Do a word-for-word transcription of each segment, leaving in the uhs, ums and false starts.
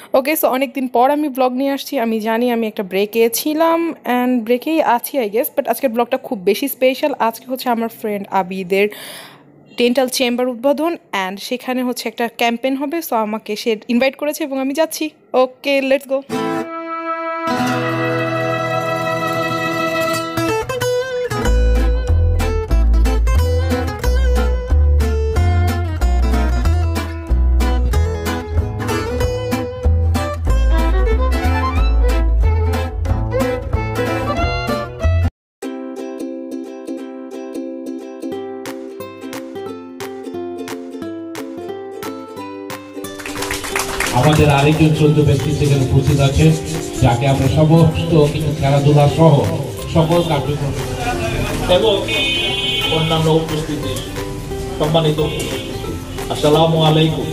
ওকে, so অনেকদিন পর আমি ব্লগ নিয়ে আসছি। আমি জানি আমি একটা ব্রেকে ছিলাম অ্যান্ড ব্রেকেই আছি আই গেস, বাট আজকের ব্লগটা খুব বেশি স্পেশাল। আজকে হচ্ছে আমার ফ্রেন্ড আবিদের ডেন্টাল চেম্বার উদ্বোধন অ্যান্ড সেখানে হচ্ছে একটা ক্যাম্পেইন হবে। সো আমাকে সে ইনভাইট করেছে এবং আমি যাচ্ছি। Okay, let's go. আমাদের আরেকজন চৌদ্দ ব্যক্তি সেখানে উপস্থিত আছে, যাকে আমরা সমস্ত কিছু খেলাধুলা সহ সকল কার্যক্রম এবং অন্যান্য উপস্থিতি সম্মানিত, আসসালামু আলাইকুম।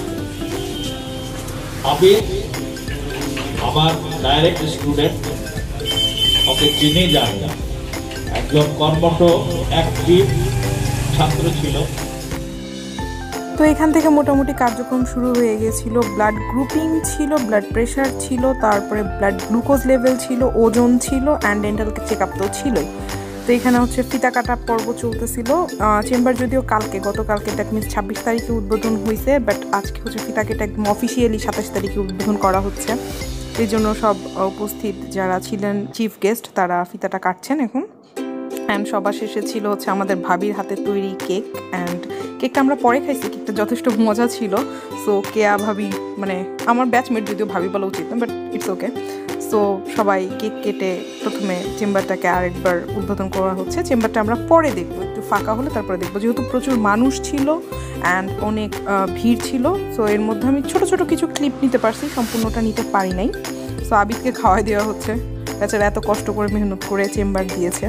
আমি আমার ডাইরেক্ট স্টুডেন্ট, ওকে চিনি জানি, একজন কর্মঠ অ্যাক্টিভ ছাত্র ছিল। তো এখান থেকে মোটামুটি কার্যক্রম শুরু হয়ে গিয়েছিল। ব্লাড গ্রুপিং ছিল, ব্লাড প্রেশার ছিল, তারপরে ব্লাড গ্লুকোজ লেভেল ছিল, ওজন ছিল অ্যান্ড ডেন্টাল চেক আপ তো ছিলই। তো এখানে হচ্ছে ফিতা কাটা পর্ব চলতেছিল। চেম্বার যদিও কালকে, গতকালকে দ্যাট মিনস ছাব্বিশ তারিখে উদ্বোধন হয়েছে, বাট আজকে হচ্ছে ফিতা কেটে একদম অফিসিয়ালি সাতাশ তারিখে উদ্বোধন করা হচ্ছে। এই জন্য সব উপস্থিত যারা ছিলেন চিফ গেস্ট তারা ফিতাটা কাটছেন এখন। অ্যান্ড সবার শেষে ছিল হচ্ছে আমাদের ভাবির হাতে তৈরি কেক, অ্যান্ড কেকটা আমরা পরে খাইছি, কেকটা যথেষ্ট মজা ছিল। সো কেয়া ভাবি, মানে আমার ব্যাচমেট, যদিও ভাবি বলা উচিত না, বাট ইটস ওকে। সো সবাই কেক কেটে প্রথমে চেম্বারটাকে আরেকবার উদ্বোধন করা হচ্ছে। চেম্বারটা আমরা পরে দেখবো, একটু ফাঁকা হলে তারপরে দেখবো, যেহেতু প্রচুর মানুষ ছিল অ্যান্ড অনেক ভিড় ছিল। সো এর মধ্যে আমি ছোটো ছোটো কিছু ক্লিপ নিতে পারছি, সম্পূর্ণটা নিতে পারি নাই। সো আবিদকে খাওয়াই দেওয়া হচ্ছে, বেচারা এত কষ্ট করে মেহনত করে চেম্বার দিয়েছে।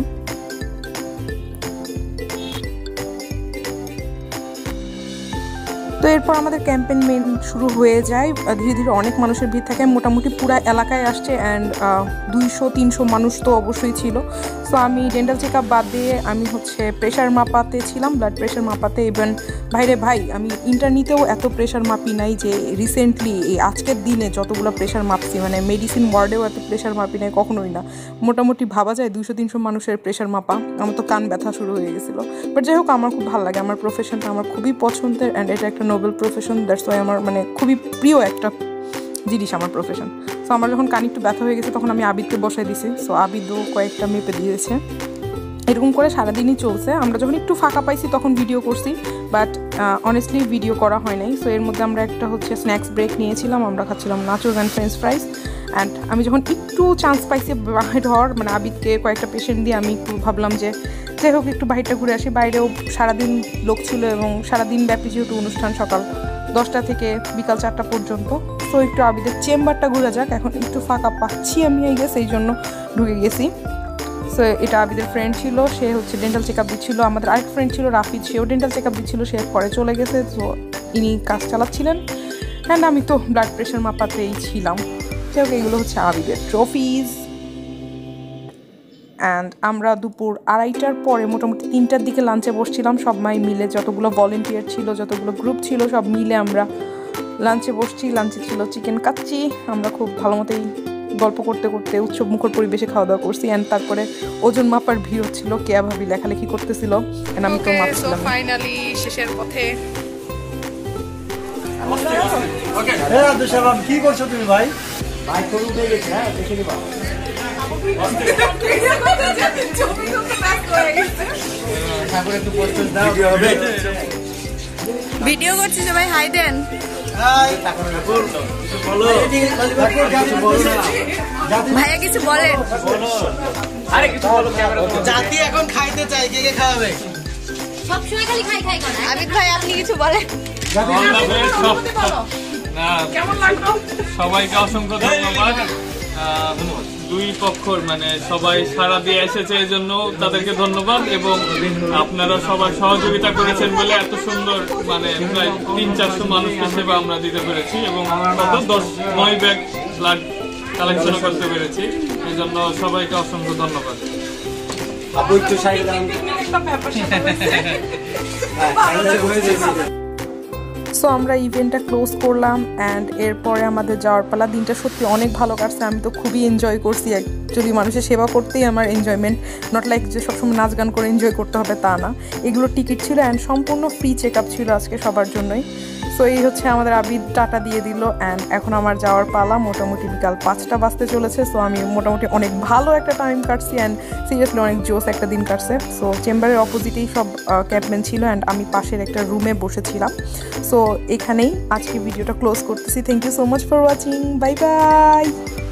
তো এরপর আমাদের ক্যাম্পেইন মেন শুরু হয়ে যায়। ধীরে ধীরে অনেক মানুষের ভিড় থাকে, মোটামুটি পুরা এলাকায় আসছে অ্যান্ড দুইশো তিনশো মানুষ তো অবশ্যই ছিল। সো আমি ডেন্টাল চেক আপ বাদ দিয়ে আমি হচ্ছে প্রেশার মাপাতে ছিলাম, ব্লাড প্রেশার মাপাতে। ইভেন ভাইরে ভাই, আমি ইন্টারনিতেও এত প্রেশার মাপি নাই যে রিসেন্টলি এই আজকের দিনে যতগুলো প্রেশার মাপছি, মানে মেডিসিন ওয়ার্ডেও এত প্রেশার মাপি নাই কখনোই না। মোটামুটি ভাবা যায় দুইশো তিনশো মানুষের প্রেশার মাপা, আমার তো কান ব্যথা শুরু হয়ে গেছিলো। বাট যাই হোক, আমার খুব ভালো লাগে, আমার প্রফেশনটা আমার খুবই পছন্দের অ্যান্ড এটা একটা নোবেল প্রফেশন। দ্যাটস ওয়াই আমার মানে খুবই প্রিয় একটা জিনিস আমার প্রফেশন। সো আমার যখন কান একটু ব্যথা হয়ে গেছে তখন আমি আবিদকে বসাই দিছি। সো আবিদও কয়েকটা মেপে দিয়েছে। এরকম করে সারাদিনই চলছে। আমরা যখন একটু ফাঁকা পাইছি তখন ভিডিও করছি, বাট অনেস্টলি ভিডিও করা হয় নাই। সো এর মধ্যে আমরা একটা হচ্ছে স্ন্যাক্স ব্রেক নিয়েছিলাম, আমরা খাচ্ছিলাম nachos and French fries. And আমি যখন একটু চান্স পাইছি বাহির হওয়ার, মানে আবিদকে কয়েকটা পেশেন্ট দিয়ে আমি একটু ভাবলাম যে যাই হোক একটু বাইরটা ঘুরে আসি। বাইরেও সারাদিন লোক ছিল এবং সারাদিন ব্যাপী যেহেতু অনুষ্ঠান, সকাল দশটা থেকে বিকাল চারটা পর্যন্ত। তো একটু আবিদের চেম্বারটা ঘুরে যাক, এখন একটু ফাঁকা পাচ্ছি আমি এই গেছি, এই জন্য ঢুকে গেছি। সো এটা আবিদের ফ্রেন্ড ছিল, সে হচ্ছে ডেন্টাল চেক আপ দিচ্ছিল। আমাদের আরেক ফ্রেন্ড ছিল রাফিদ, সেও ডেন্টাল চেক আপ দিচ্ছিল, সে পরে চলে গেছে। তো ইনি কাজ চালাচ্ছিলেন অ্যান্ড আমি তো ব্লাড প্রেশার মাপাতেই ছিলাম। যাই হোক, এইগুলো হচ্ছে আবিদের ট্রফিজ। অ্যান্ড আমরা দুপুর আড়াইটার পরে মোটামুটি তিনটার দিকে লাঞ্চে বসছিলাম, সবাই মিলে, যতগুলো ভলেন্টিয়ার ছিল, যতগুলো গ্রুপ ছিল, সব মিলে আমরা লাঞ্চে বসছি। লাঞ্চে ছিল চিকেন কাচ্চি। আমরা খুব ভালো মতোই গল্প করতে করতে উৎসব মুখর পরিবেশে খাওয়া দাওয়া করছি। অ্যান্ড তারপরে ওজন মাপার ভিড় হচ্ছিল, কেয়া ভাবি লেখালেখি করতেছিল অ্যান্ড আমি তো মাপছিলাম। ফাইনালি শেষের পথে। কি করছো তুমি ভাই? ভাই করে উঠে গেছে, হ্যাঁ দেখে নিবা। ভিডিও করছি সবাই, হাই দেন। ভাইয়া কিছু বলেন। জাতি এখন খাইতে চাই, কে কে খাওয়াবে? সবসময় খালি খাই খাই করে। আবিদ ভাই আপনি কিছু বলেন। কেমন লাগলো? সবাইকে অসংখ্য ধন্যবাদ। দুই পক্ষর মানে সবাই সারা দিয়ে এসেছে, এই জন্য তাদেরকে ধন্যবাদ। এবং আপনারা সবাই সহযোগিতা করেছেন বলে এত সুন্দর মানে প্রায় তিন চারশো মানুষকে সেবা আমরা দিতে পেরেছি এবং কত দশ নয় ব্যাগ ব্লাড কালেকশন করতে পেরেছি। এই জন্য সবাইকে অসংখ্য ধন্যবাদ। সো আমরা ইভেন্টটা ক্লোজ করলাম অ্যান্ড এরপরে আমাদের যাওয়ার পালা। দিনটা সত্যি অনেক ভালো কাটছে, আমি তো খুবই এনজয় করছি। অ্যাকচুয়ালি মানুষের সেবা করতেই আমার এনজয়মেন্ট, নট লাইক যে সবসময় নাচ গান করে এনজয় করতে হবে তা না। এগুলো টিকিট ছিল অ্যান্ড সম্পূর্ণ ফ্রি চেক আপ ছিল আজকে সবার জন্যই। সো এই হচ্ছে আমাদের আবিদ টাটা দিয়ে দিল অ্যান্ড এখন আমার যাওয়ার পালা। মোটামুটি বিকাল পাঁচটা বাজতে চলেছে। সো আমি মোটামুটি অনেক ভালো একটা টাইম কাটছি অ্যান্ড সিরিয়াসলি অনেক জোস একটা দিন কাটছে। সো চেম্বারের অপোজিটেই সব ক্যাবম্যান ছিল অ্যান্ড আমি পাশের একটা রুমে বসেছিলাম। সো এখানেই আজকে ভিডিওটা ক্লোজ করতেছি। Thank you so much for watching, bye by.